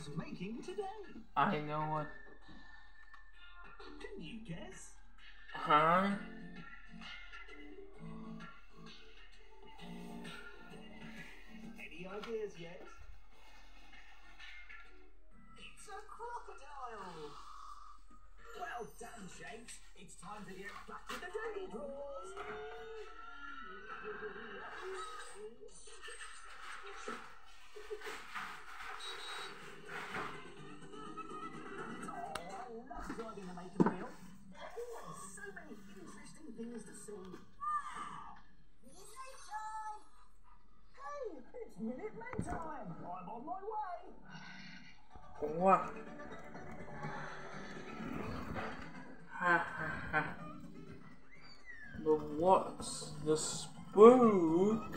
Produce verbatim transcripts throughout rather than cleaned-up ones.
was making today. I know what. Can you guess? Huh? Any ideas yet? It's a crocodile. Well done, Shakes. It's time to get back to the daily drawers. Driving the maker wheel. Always so many interesting things to see. Minute time! Hey, it's Minute Man time! I'm on my way! What? Ha ha ha. But what's the spook?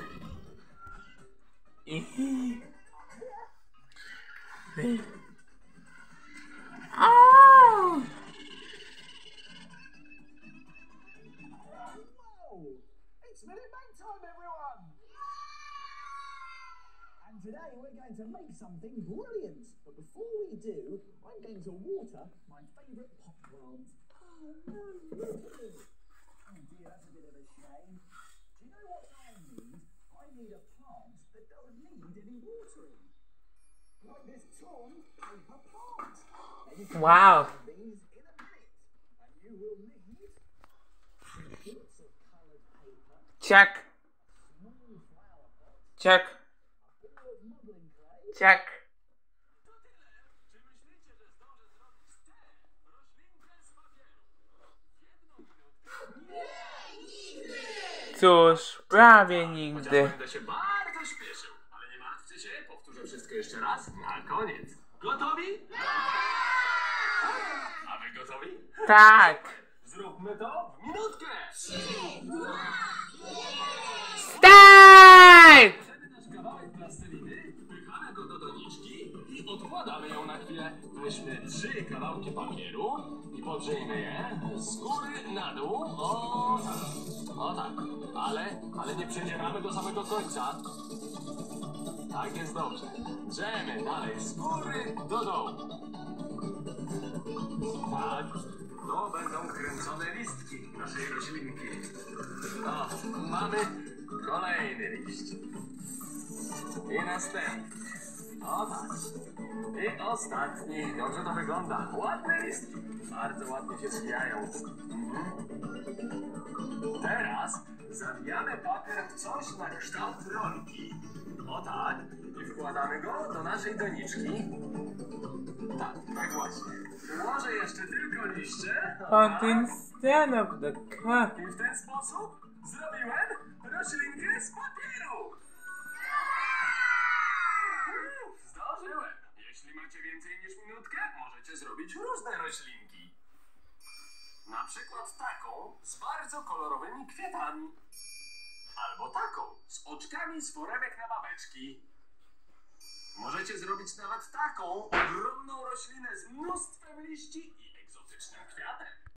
Oh! Whoa! It's Minute Man time, everyone! And today we're going to make something brilliant. But before we do, I'm going to water my favourite pot plant. Oh no, look at it! Oh dear, that's a bit of a shame. Do you know what I need? I need a plant that doesn't need any watering. Like this torn paper plant. Wow. These in a minute. And you will need some bits of coloured paper, Check. small flower pot, Check. a ball of modelling clay. Check. Cóż, prawie nigdy. Będę się bardzo śpieszył, ale nie martwcie się, powtórzę wszystko jeszcze raz na koniec. Gotowi? A wy gotowi? Tak. Zróbmy to w minutkę! Start! Bierzemy nasz kawałek plasteliny, wpychamy go do doniczki i odkładamy ją na chwilę. Weźmy trzy kawałki papieru i podrzyjmy je z góry na dół. O tak, o tak. Ale, ale nie przedzieramy do samego końca. Tak jest dobrze. Drzemy dalej z góry do dołu. Tak. To będą kręcone listki naszej roślinki. O, mamy kolejny liść. I następny. O tak. I ostatni. Dobrze to wygląda. Ładne listki. Bardzo ładnie się zwijają. Mhm. Teraz zawijamy papier w coś na kształt rolki. O tak. I wkładamy go do naszej doniczki. Tak, tak właśnie. Ułożę jeszcze tylko liście. O, On tak. instead of the cup. I w ten sposób zrobiłem roślinkę z papieru. Uff, zdążyłem. Jeśli macie więcej niż minutkę, możecie zrobić różne roślinki. Na przykład taką z bardzo kolorowymi kwiatami. Albo taką z oczkami z foremek na babeczki. Możecie zrobić nawet taką ogromną roślinę z mnóstwem liści i egzotycznym kwiatem.